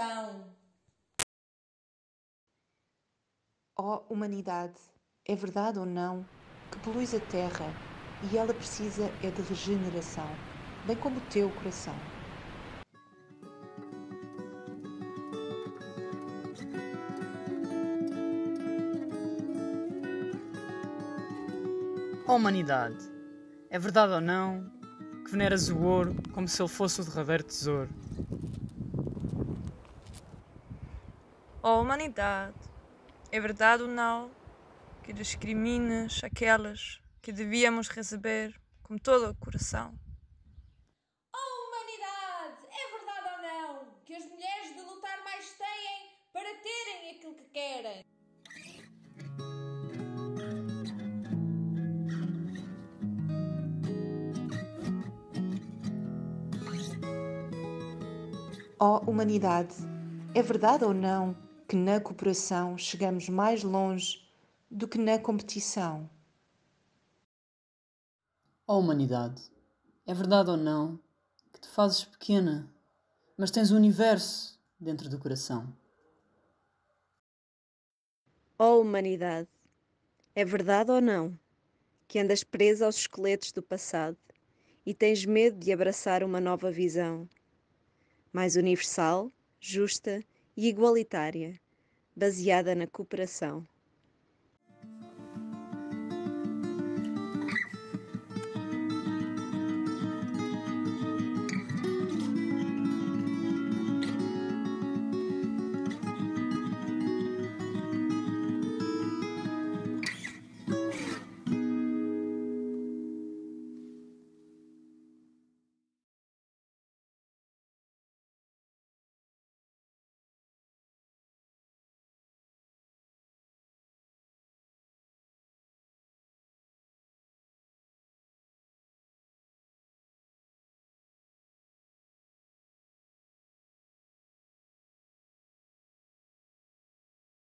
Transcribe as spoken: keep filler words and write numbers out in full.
coração. Ó humanidade, é verdade ou não que poluis a terra e ela precisa é de regeneração, bem como o teu coração? Ó humanidade, é verdade ou não que veneras o ouro como se ele fosse o derradeiro tesouro? Ó humanidade, é verdade ou não que discriminas aquelas que devíamos receber com todo o coração? Oh, humanidade! É verdade ou não que as mulheres de lutar mais têm para terem aquilo que querem? Ó humanidade, é verdade ou não que na cooperação chegamos mais longe do que na competição? Ó humanidade, é verdade ou não que te fazes pequena, mas tens o universo dentro do coração? Ó humanidade, é verdade ou não que andas presa aos esqueletos do passado e tens medo de abraçar uma nova visão, mais universal, justa e igualitária, baseada na cooperação?